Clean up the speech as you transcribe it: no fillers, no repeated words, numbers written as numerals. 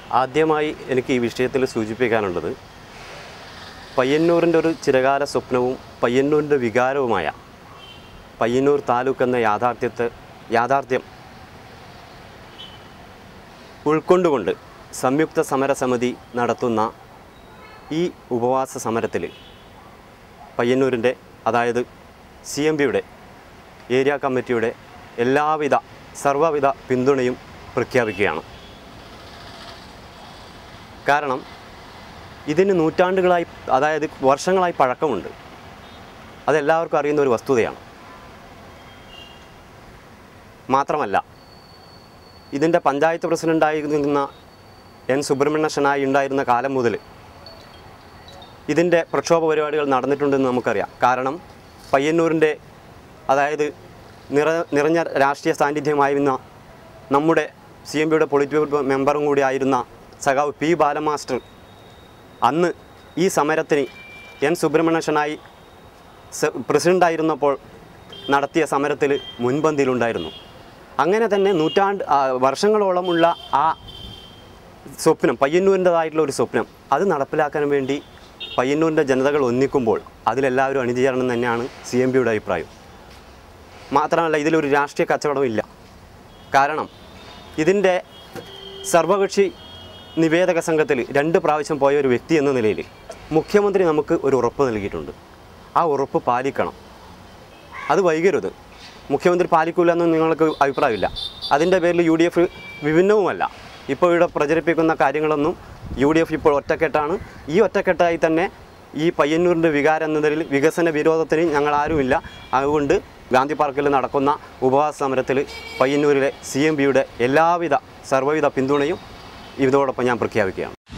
ആദ്യമായി എനിക്ക് ഈ വിഷയത്തിൽ സൂചിപ്പിക്കാനുള്ളത് പയ്യന്നൂരിൻ്റെ ഒരു ചിരകാല സ്വപ്നവും പയ്യന്നൂരിൻ്റെ വികാരവുമായ പയ്യന്നൂർ താലൂക്ക് എന്ന യാഥാർത്ഥ്യം ഉൾക്കൊണ്ടുകൊണ്ട് സംയുക്ത സമരസമിതി നടത്തുന്ന ഈ ഉപവാസ സമരത്തിൽ പയ്യന്നൂരിൻ്റെ അതായത് CMBയുടെ ഏരിയ കമ്മിറ്റിയുടെ സർവ്വവിധ പിന്തുണയും പ്രഖ്യാപിക്കുകയാണ്. കാരണം ഇതിന് നൂറ്റാണ്ടുകളായി അതായത് വർഷങ്ങളായി പഴക്കമുണ്ട്. അതെല്ലാവർക്കും അറിയുന്ന ഒരു വസ്തുതയാണ്. മാത്രമല്ല ഇതിൻ്റെ പഞ്ചായത്ത് പ്രസിഡൻ്റായിരുന്ന N. സുബ്രഹ്മണ്യനായി ഉണ്ടായിരുന്ന കാലം മുതൽ ഇതിൻ്റെ പ്രക്ഷോഭ പരിപാടികൾ നടന്നിട്ടുണ്ടെന്ന് നമുക്കറിയാം. കാരണം പയ്യന്നൂരിൻ്റെ അതായത് നിറഞ്ഞ രാഷ്ട്രീയ സാന്നിധ്യമായിരുന്ന നമ്മുടെ CMBയുടെ പൊളിറ്റ് ബ്യൂറോ മെമ്പറും കൂടി ആയിരുന്ന സഖാവ് P. ബാലമാസ്റ്റർ അന്ന് ഈ സമരത്തിന് N. സുബ്രഹ്മണ്യനായി പ്രസിഡൻ്റായിരുന്നപ്പോൾ നടത്തിയ സമരത്തിൽ മുൻപന്തിയിലുണ്ടായിരുന്നു. അങ്ങനെ തന്നെ വർഷങ്ങളോളമുള്ള ആ സ്വപ്നം പയ്യന്നൂരിൻ്റെതായിട്ടുള്ള ഒരു സ്വപ്നം അത് നടപ്പിലാക്കാൻ വേണ്ടി പയ്യന്നൂരിൻ്റെ ജനതകൾ ഒന്നിക്കുമ്പോൾ അതിലെല്ലാവരും അണിചേരണം തന്നെയാണ് CMBയുടെ അഭിപ്രായം. മാത്രമല്ല ഇതിലൊരു രാഷ്ട്രീയ കച്ചവടമില്ല. കാരണം ഇതിൻ്റെ സർവകക്ഷി നിവേദക സംഘത്തിൽ 2 പ്രാവശ്യം പോയ ഒരു വ്യക്തി എന്ന നിലയിൽ മുഖ്യമന്ത്രി നമുക്ക് ഒരു ഉറപ്പ് നൽകിയിട്ടുണ്ട്. ആ ഉറപ്പ് പാലിക്കണം. അത് വൈകരുത്. മുഖ്യമന്ത്രി പാലിക്കില്ല എന്ന് നിങ്ങൾക്ക് അഭിപ്രായമില്ല. അതിൻ്റെ പേരിൽ UDF വിഭിന്നവുമല്ല. ഇപ്പോൾ ഇവിടെ പ്രചരിപ്പിക്കുന്ന കാര്യങ്ങളൊന്നും UDF ഇപ്പോൾ ഒറ്റക്കെട്ടാണ്. ഈ ഒറ്റക്കെട്ടായി തന്നെ ഈ പയ്യന്നൂരിൻ്റെ വികാരം എന്നതിൽ വികസന വിരോധത്തിന് ഞങ്ങൾ ആരുമില്ല. അതുകൊണ്ട് ഗാന്ധി പാർക്കിൽ നടക്കുന്ന ഉപവാസ സമരത്തിൽ പയ്യന്നൂരിലെ CMBയുടെ സർവ്വവിധ പിന്തുണയും ഇതോടൊപ്പം ഞാൻ പ്രഖ്യാപിക്കുകയാണ്.